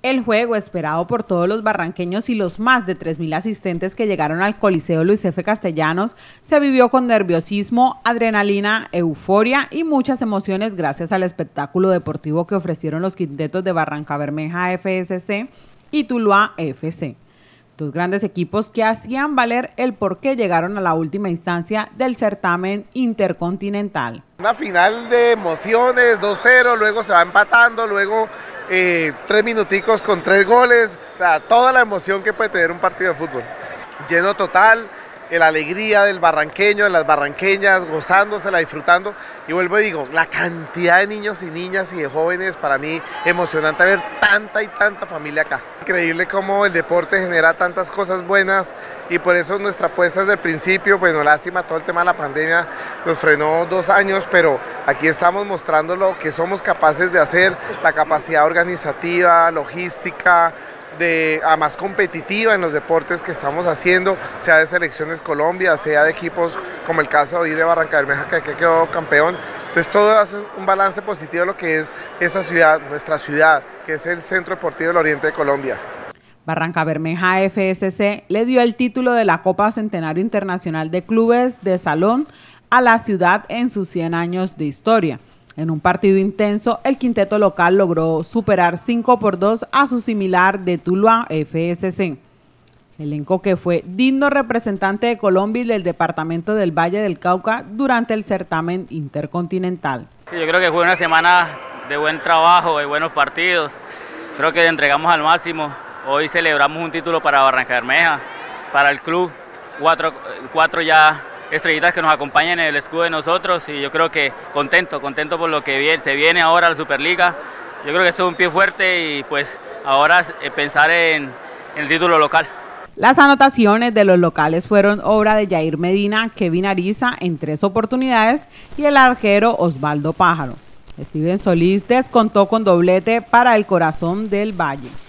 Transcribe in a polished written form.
El juego, esperado por todos los barranqueños y los más de 3.000 asistentes que llegaron al Coliseo Luis F. Castellanos, se vivió con nerviosismo, adrenalina, euforia y muchas emociones gracias al espectáculo deportivo que ofrecieron los quintetos de Barrancabermeja FSC y Tuluá FC. Dos grandes equipos que hacían valer el por qué llegaron a la última instancia del certamen intercontinental. Una final de emociones, 2-0, luego se va empatando, luego 3 minuticos con 3 goles, o sea, toda la emoción que puede tener un partido de fútbol. Lleno total, la alegría del barranqueño, de las barranqueñas, gozándosela, disfrutando. Y vuelvo y digo, la cantidad de niños y niñas y de jóvenes, para mí emocionante ver tanta y tanta familia acá. Increíble cómo el deporte genera tantas cosas buenas y por eso nuestra apuesta desde el principio, bueno, lástima, todo el tema de la pandemia nos frenó 2 años, pero aquí estamos mostrando lo que somos capaces de hacer, la capacidad organizativa, logística, a más competitiva en los deportes que estamos haciendo, sea de Selecciones Colombia, sea de equipos como el caso hoy de Barrancabermeja que quedó campeón. Entonces todo hace un balance positivo de lo que es esa ciudad, nuestra ciudad, que es el Centro Deportivo del Oriente de Colombia. Barrancabermeja FSC le dio el título de la Copa Centenario Internacional de Clubes de Salón a la ciudad en sus 100 años de historia. En un partido intenso, el quinteto local logró superar 5-2 a su similar de Tuluá FSC. Elenco que fue digno representante de Colombia y del departamento del Valle del Cauca durante el certamen intercontinental. Sí, yo creo que fue una semana de buen trabajo, de buenos partidos. Creo que entregamos al máximo. Hoy celebramos un título para Barrancabermeja, para el club, cuatro ya estrellitas que nos acompañan en el escudo de nosotros y yo creo que contento por lo que se viene ahora la Superliga. Yo creo que esto es un pie fuerte y pues ahora pensar en el título local. Las anotaciones de los locales fueron obra de Yair Medina, Kevin Ariza en 3 oportunidades y el arquero Osvaldo Pájaro. Steven Solís descontó con doblete para el Corazón del Valle.